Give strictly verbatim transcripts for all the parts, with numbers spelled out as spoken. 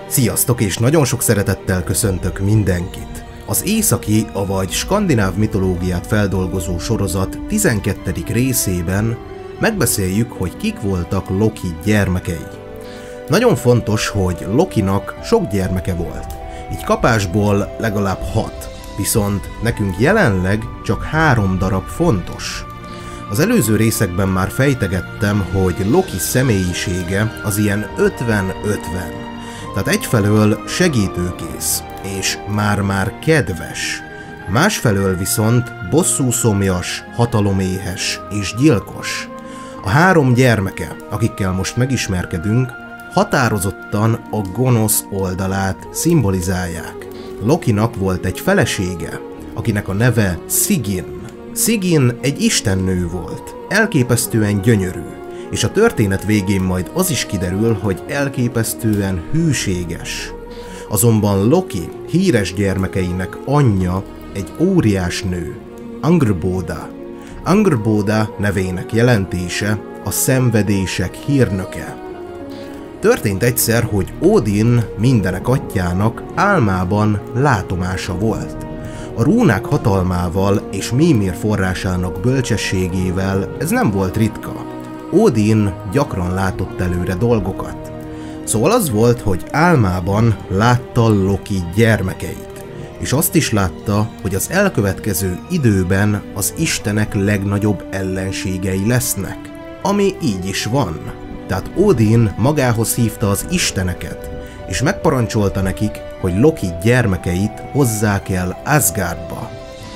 Sziasztok, és nagyon sok szeretettel köszöntök mindenkit! Az északi, avagy skandináv mitológiát feldolgozó sorozat tizenkettedik részében megbeszéljük, hogy kik voltak Loki gyermekei. Nagyon fontos, hogy Lokinak sok gyermeke volt, így kapásból legalább hat, viszont nekünk jelenleg csak három darab fontos. Az előző részekben már fejtegettem, hogy Loki személyisége az ilyen ötven ötven. Tehát egyfelől segítőkész, és már-már kedves, másfelől viszont bosszúszomjas, hataloméhes és gyilkos. A három gyermeke, akikkel most megismerkedünk, határozottan a gonosz oldalát szimbolizálják. Lokinak volt egy felesége, akinek a neve Sigyn. Sigyn egy istennő volt, elképesztően gyönyörű, és a történet végén majd az is kiderül, hogy elképesztően hűséges. Azonban Loki híres gyermekeinek anyja egy óriás nő, Angrboda. Angrboda nevének jelentése a szenvedések hírnöke. Történt egyszer, hogy Odin mindenek atyjának álmában látomása volt. A rúnák hatalmával és Mímir forrásának bölcsességével ez nem volt ritka. Odin gyakran látott előre dolgokat. Szóval az volt, hogy álmában látta Loki gyermekeit, és azt is látta, hogy az elkövetkező időben az istenek legnagyobb ellenségei lesznek. Ami így is van. Tehát Odin magához hívta az isteneket, és megparancsolta nekik, hogy Loki gyermekeit hozzák el Asgardba.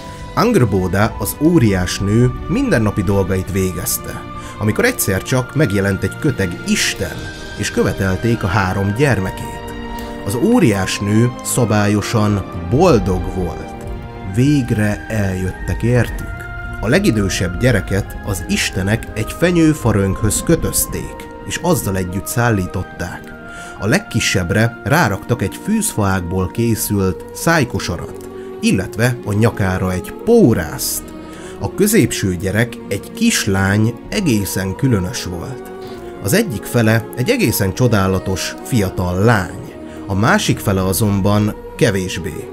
Angrboda, az óriás nő mindennapi dolgait végezte, amikor egyszer csak megjelent egy köteg isten, és követelték a három gyermekét. Az óriás nő szabályosan boldog volt. Végre eljöttek értük. A legidősebb gyereket az istenek egy fenyőfarönkhöz kötözték, és azzal együtt szállították. A legkisebbre ráraktak egy fűzfaákból készült szájkosarat, illetve a nyakára egy pórászt. A középső gyerek, egy kislány, egészen különös volt. Az egyik fele egy egészen csodálatos fiatal lány, a másik fele azonban kevésbé.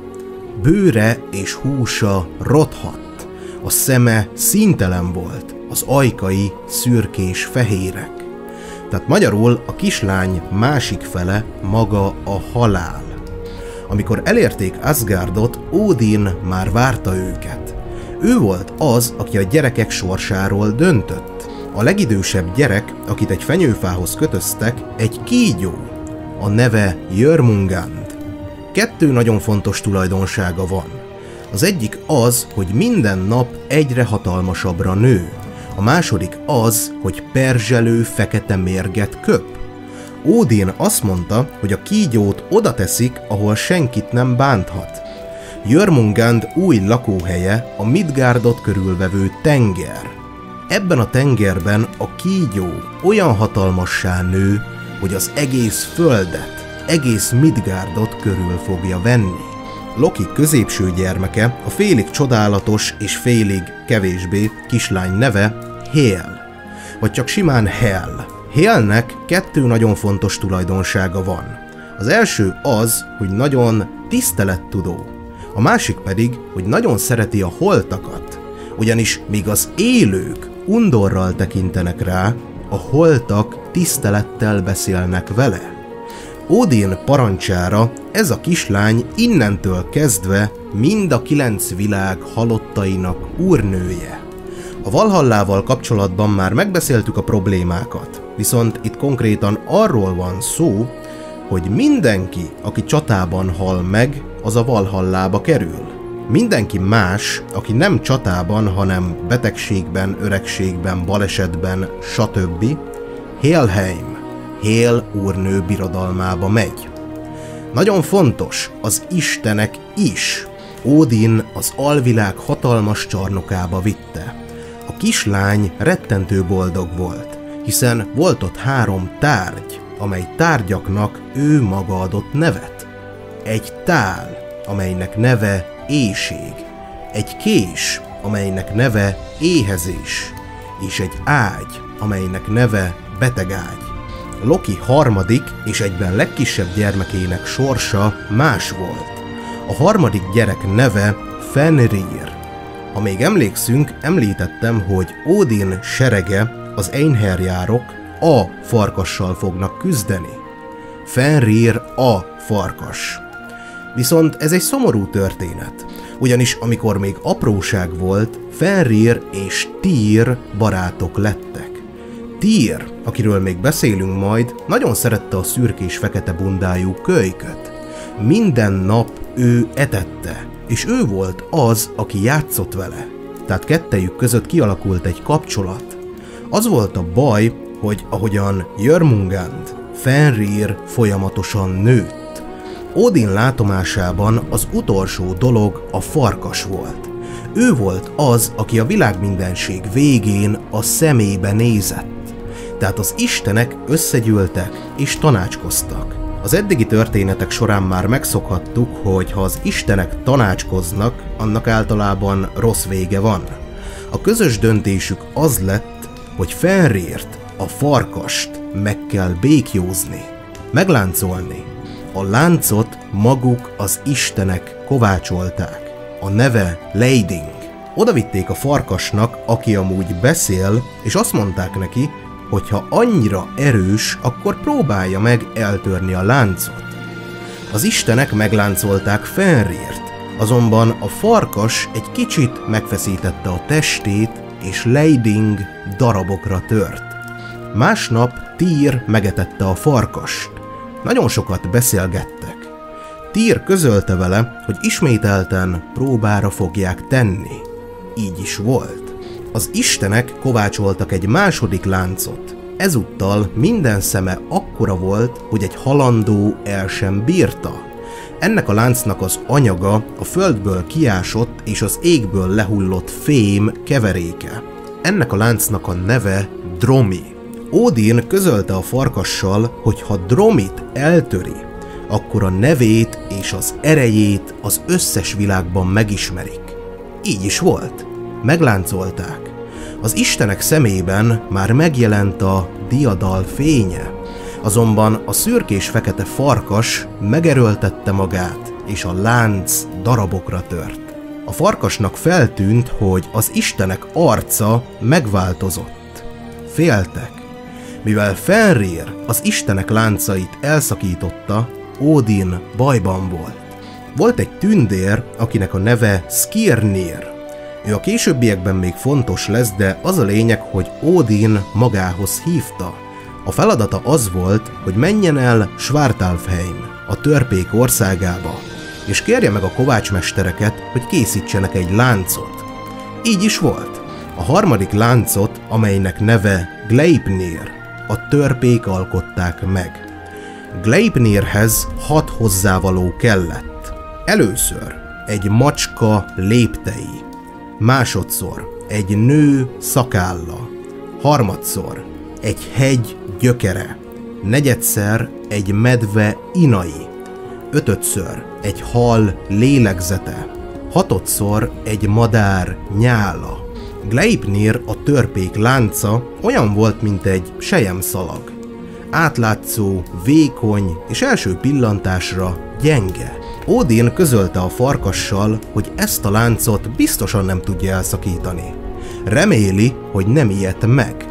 Bőre és húsa rothadt, a szeme színtelen volt, az ajkai szürkés fehérek. Tehát magyarul a kislány másik fele maga a halál. Amikor elérték Asgardot, Odin már várta őket. Ő volt az, aki a gyerekek sorsáról döntött. A legidősebb gyerek, akit egy fenyőfához kötöztek, egy kígyó. A neve Jörmungand. Kettő nagyon fontos tulajdonsága van. Az egyik az, hogy minden nap egyre hatalmasabbra nő. A második az, hogy perzselő fekete mérget köp. Odin azt mondta, hogy a kígyót oda teszik, ahol senkit nem bánthat. Jörmungand új lakóhelye a Midgardot körülvevő tenger. Ebben a tengerben a kígyó olyan hatalmassá nő, hogy az egész földet, egész Midgardot körül fogja venni. Loki középső gyermeke, a félig csodálatos és félig kevésbé kislány neve Hél, vagy csak simán Hel. Hélnek kettő nagyon fontos tulajdonsága van. Az első az, hogy nagyon tisztelettudó, a másik pedig, hogy nagyon szereti a holtakat, ugyanis míg az élők undorral tekintenek rá, a holtak tisztelettel beszélnek vele. Odin parancsára ez a kislány innentől kezdve mind a kilenc világ halottainak úrnője. A Valhallával kapcsolatban már megbeszéltük a problémákat, viszont itt konkrétan arról van szó, hogy mindenki, aki csatában hal meg, az a Valhallába kerül. Mindenki más, aki nem csatában, hanem betegségben, öregségben, balesetben, stb. Helheim, Hél úrnő birodalmába megy. Nagyon fontos, az istenek is. Odin az alvilág hatalmas csarnokába vitte. A kislány rettentő boldog volt, hiszen volt ott három tárgy, amely tárgyaknak ő maga adott nevet. Egy tál, amelynek neve éhség, egy kés, amelynek neve éhezés, és egy ágy, amelynek neve betegágy. Loki harmadik és egyben legkisebb gyermekének sorsa más volt. A harmadik gyerek neve Fenrir. Ha még emlékszünk, említettem, hogy Ódin serege, az Einherjárok a farkassal fognak küzdeni. Fenrir a farkas. Viszont ez egy szomorú történet, ugyanis amikor még apróság volt, Fenrir és Tyr barátok lettek. Tyr, akiről még beszélünk majd, nagyon szerette a szürkés fekete bundájú kölyköt. Minden nap ő etette, és ő volt az, aki játszott vele. Tehát kettejük között kialakult egy kapcsolat. Az volt a baj, hogy ahogyan Jörmungand, Fenrir folyamatosan nőtt. Ódin látomásában az utolsó dolog a farkas volt. Ő volt az, aki a világmindenség végén a szemébe nézett. Tehát az istenek összegyűltek és tanácskoztak. Az eddigi történetek során már megszokhattuk, hogy ha az istenek tanácskoznak, annak általában rossz vége van. A közös döntésük az lett, hogy Fenrirt, a farkast meg kell békjózni, megláncolni. A láncot maguk az istenek kovácsolták. A neve Leiding. Oda vitték a farkasnak, aki amúgy beszél, és azt mondták neki, hogy ha annyira erős, akkor próbálja meg eltörni a láncot. Az istenek megláncolták Fenrirt, azonban a farkas egy kicsit megfeszítette a testét, és Leiding darabokra tört. Másnap Tyr megetette a farkast. Nagyon sokat beszélgettek. Tyr közölte vele, hogy ismételten próbára fogják tenni. Így is volt. Az istenek kovácsoltak egy második láncot. Ezúttal minden szeme akkora volt, hogy egy halandó el sem bírta. Ennek a láncnak az anyaga a földből kiásott és az égből lehullott fém keveréke. Ennek a láncnak a neve Dromi. Ódin közölte a farkassal, hogy ha Dromit eltöri, akkor a nevét és az erejét az összes világban megismerik. Így is volt. Megláncolták. Az istenek szemében már megjelent a diadal fénye, azonban a szürkés fekete farkas megerőltette magát, és a lánc darabokra tört. A farkasnak feltűnt, hogy az istenek arca megváltozott. Féltek. Mivel Fenrir az istenek láncait elszakította, Ódin bajban volt. Volt egy tündér, akinek a neve Skirnir. Ő a későbbiekben még fontos lesz, de az a lényeg, hogy Ódin magához hívta. A feladata az volt, hogy menjen el Svartalfheim, a törpék országába, és kérje meg a kovácsmestereket, hogy készítsenek egy láncot. Így is volt. A harmadik láncot, amelynek neve Gleipnir, a törpék alkották meg. Gleipnirhez hat hozzávaló kellett. Először egy macska léptei, másodszor egy nő szakálla, harmadszor egy hegy gyökere, negyedszer egy medve inai, ötödször egy hal lélegzete, hatodszor egy madár nyála. Gleipnir, a törpék lánca olyan volt, mint egy selyemszalag. Átlátszó, vékony és első pillantásra gyenge. Ódin közölte a farkassal, hogy ezt a láncot biztosan nem tudja elszakítani. Reméli, hogy nem ijed meg.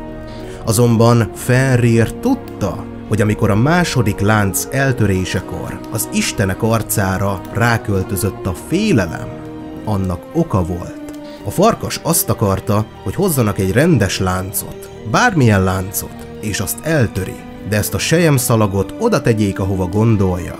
Azonban Fenrir tudta, hogy amikor a második lánc eltörésekor az istenek arcára ráköltözött a félelem, annak oka volt. A farkas azt akarta, hogy hozzanak egy rendes láncot, bármilyen láncot, és azt eltöri, de ezt a selyemszalagot oda tegyék, ahova gondolja.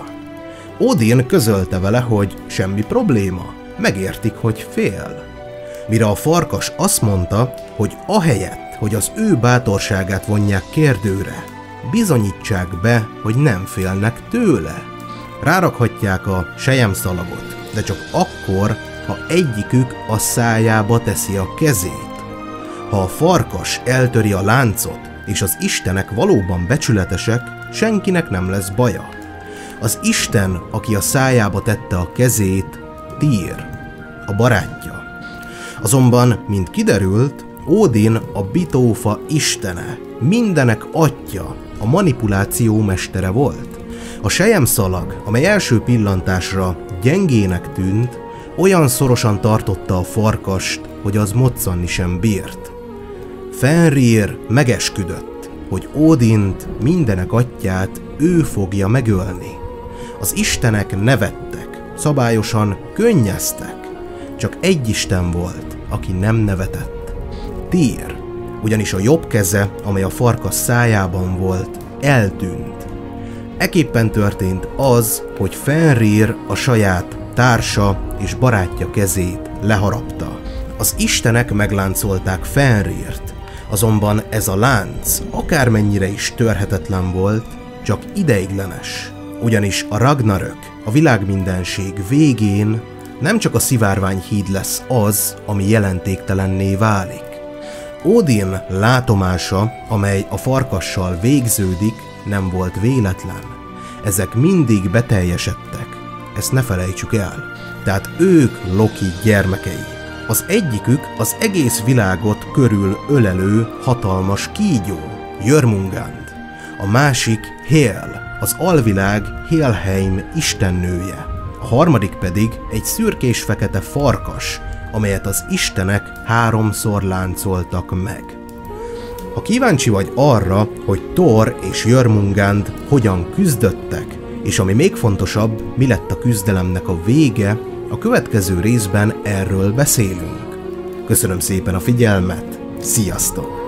Ódin közölte vele, hogy semmi probléma, megértik, hogy fél. Mire a farkas azt mondta, hogy ahelyett, hogy az ő bátorságát vonják kérdőre, bizonyítsák be, hogy nem félnek tőle. Rárakhatják a selyemszalagot, de csak akkor, ha egyikük a szájába teszi a kezét. Ha a farkas eltöri a láncot, és az istenek valóban becsületesek, senkinek nem lesz baja. Az isten, aki a szájába tette a kezét, Tyr, a barátja. Azonban, mint kiderült, Ódin a bitófa istene, mindenek atya, a manipuláció mestere volt. A selyemszalag, amely első pillantásra gyengének tűnt, olyan szorosan tartotta a farkast, hogy az moccanni sem bírt. Fenrir megesküdött, hogy Ódint, mindenek atyját ő fogja megölni. Az istenek nevettek, szabályosan könnyeztek. Csak egy isten volt, aki nem nevetett. Tyr, ugyanis a jobb keze, amely a farkas szájában volt, eltűnt. Ekképpen történt az, hogy Fenrir a saját társa és barátja kezét leharapta. Az istenek megláncolták Fenrirt, azonban ez a lánc akármennyire is törhetetlen volt, csak ideiglenes. Ugyanis a Ragnarök, a világmindenség végén nem csak a szivárványhíd lesz az, ami jelentéktelenné válik. Ódin látomása, amely a farkassal végződik, nem volt véletlen. Ezek mindig beteljesedtek. Ezt ne felejtsük el. Tehát ők Loki gyermekei. Az egyikük az egész világot körül ölelő hatalmas kígyó, Jörmungand. A másik Hél, az alvilág Helheim istennője. A harmadik pedig egy szürkés-fekete farkas, amelyet az istenek háromszor láncoltak meg. Ha kíváncsi vagy arra, hogy Thor és Jörmungand hogyan küzdöttek, és ami még fontosabb, mi lett a küzdelemnek a vége, a következő részben erről beszélünk. Köszönöm szépen a figyelmet, sziasztok!